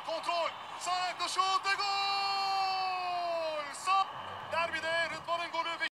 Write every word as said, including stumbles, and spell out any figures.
kontrol. Sağ ayakla şut ve gol. Sağ. Derbide Rıdvan'ın golü.